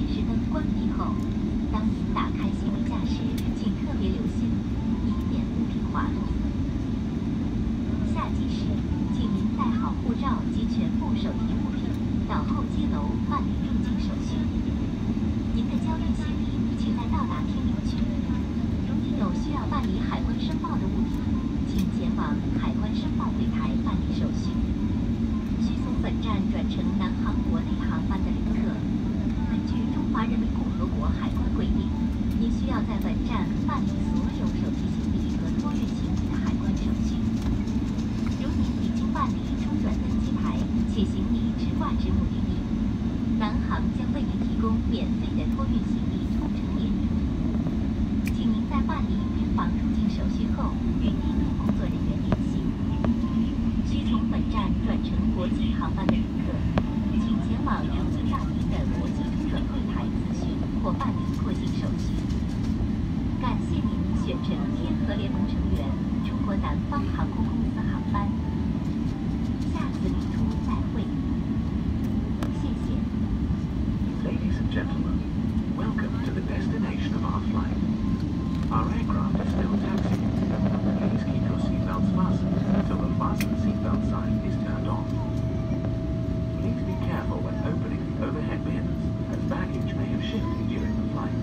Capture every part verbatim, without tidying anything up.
指示灯关闭后，当您打开行李架时，请特别留心，以免物品滑落。下机时，请您带好护照及全部手提物品到候机楼办理入境手续。您的交运行李请在到达厅领取。如您有需要办理海关申报的物品，请前往海关申报柜台办理手续。需从本站转乘南航国内航班的旅客，根据中华人民共和国海关规定，您需要在本站办理所有手提行李和托运行李的海关手续。如您已经办理中转登机牌，且行李直挂至目的地，南航将为您提供免费的托运行李同程联运服务。请您在办理边防入境手续后，与地面工作人员联系。需从本站转乘国际航班的旅客，请前往入境大厅的国际中转柜台咨询或办理过境手续。感谢您选乘天河联盟成员中国南方航空公司航班。下次旅途再会。谢谢。 Ladies and gentlemen, welcome to the destination of our flight. Our aircraft is still taxiing. Please keep your seatbelts fastened until the fasten seatbelt sign is turned on. Please be careful when opening the overhead bins, as baggage may have shifted during the flight.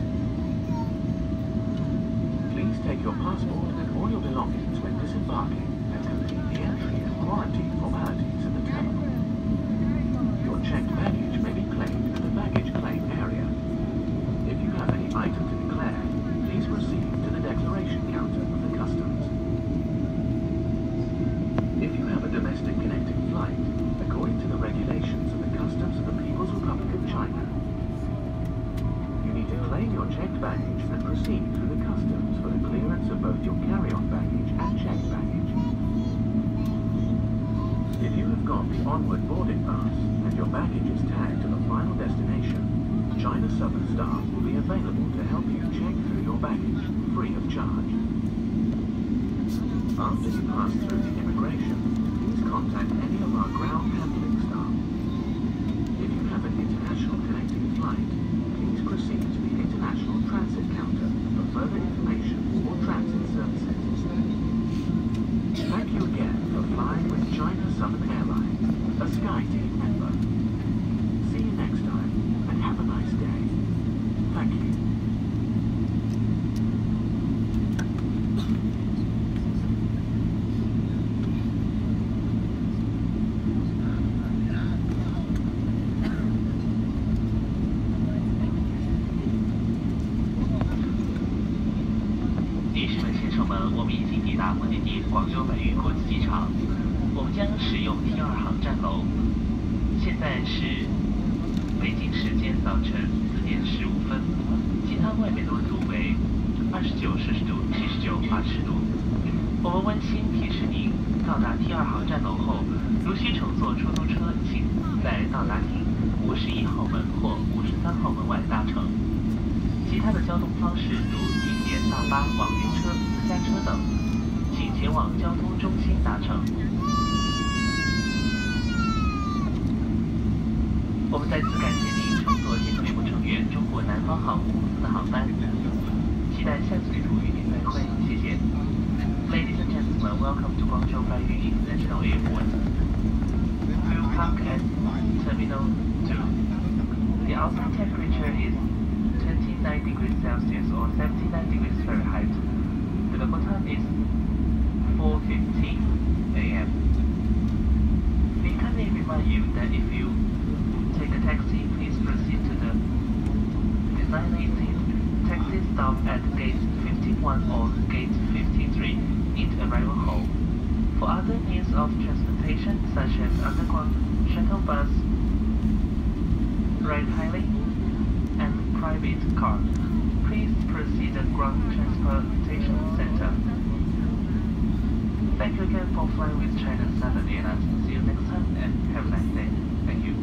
Please take your passport and all your belongings when disembarking and complete the entry and quarantine formalities at the terminal. Your checked baggage may be claimed at the baggage claim area. If you have any item to declare, please proceed to the declaration counter of the customs. If you have a domestic connecting flight, according to the regulations of the Customs of the People's Republic of China, you need to claim your checked baggage and proceed through the customs for the clearance of both your carry-on baggage and checked baggage. If you have got the onward boarding pass and your baggage is tagged to the final destination, China Southern staff will be available to help you check through your baggage free of charge. After you pass through the immigration, please contact any of our ground handling staff. If you have an international connecting flight, please proceed to the international transit counter for further information or transit services. Thank you again for flying with China Southern Airlines, a SkyTeam member. See you next time, and have a nice day. Thank you. Ladies and gentlemen, welcome to Guangzhou Baiyun International Airport. We will park at Terminal two. The outside temperature is twenty-nine degrees Celsius or seventy-nine degrees Fahrenheit. The local time is four fifteen a m We kindly remind you that if you take a taxi, please proceed to the designated taxi stop at gate fifty-one or gate fifty-three in the arrival hall. For other means of transportation such as underground shuttle bus, ride-hailing, and private car, please proceed to Ground Transportation Center. Thank you again for flying with China Southern Airlines. See you next time and have a nice day. Thank you.